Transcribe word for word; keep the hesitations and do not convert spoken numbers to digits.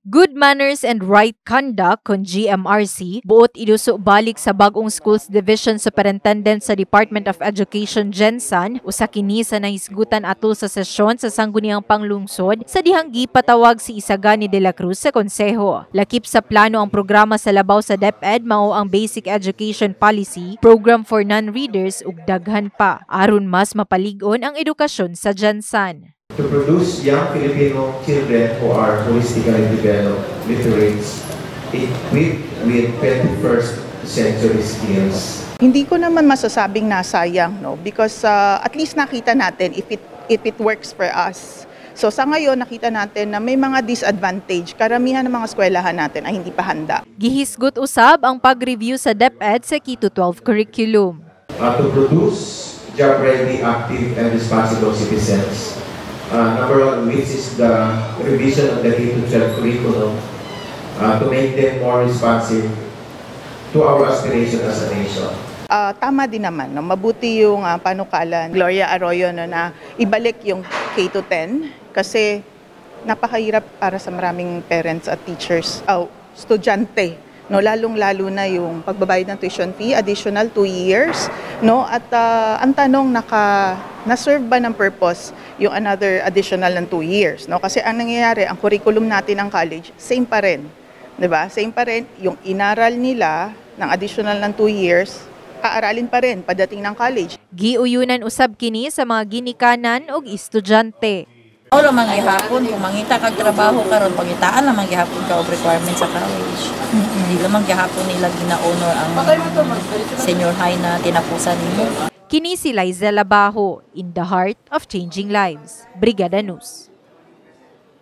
Good Manners and Right Conduct kon G M R C buot iduso balik sa bagong Schools Division Superintendent sa Department of Education Gensan usa kini sa nahisgutan atol sa sesyon sa sangguniang panglungsod sa dihang gipatawag si Isagani de la Cruz sa konseho. Lakip sa plano ang programa sa labaw sa DepEd mao ang Basic Education Policy, Program for Non-Readers ug daghan pa aron mas mapalig-on ang edukasyon sa Gensan. To produce young Filipino children who are holistically developed, literates, equipped with twenty-first century skills. Hindi ko naman masasabing nasayang, no, because uh, at least nakita natin if it if it works for us. So sa ngayon nakita natin na may mga disadvantage. Karamihan ng mga eskwelahan natin ay hindi pa handa. Gihisgot usab ang pag-review sa DepEd sa K twelve curriculum. Uh, to produce job-ready, active, and responsible citizens. Uh, number one, which is the revision of the K twelve curriculum uh, to make them more responsive to our aspiration as a nation. Uh, tama din naman, no? Mabuti yung uh, panukalan Gloria Arroyo, no, na ibalik yung K to ten kasi napakahirap para sa maraming parents at teachers, oh, estudyante, no, lalong-lalo na yung pagbabayad ng tuition fee, additional two years, no, at uh, ang tanong naka na-serve ba ng purpose yung another additional ng two years, no? Kasi ang nangyayari, ang curriculum natin ng college, same pa rin, 'di ba? Same pa rin yung inaral nila ng additional ng two years, aaralin pa rin pagdating ng college. Giuyunan usab kini sa mga ginikanan ug estudyante. Olo man gihapon kung mangita kag trabaho karon pangitaan na man gihapon ka og requirements sa college. Hindi mm-hmm. lamang gihapon nila gina-honor ang senior high na tinapusan nimo. Kini si Liza Labajo, in the heart of changing lives. Brigada News.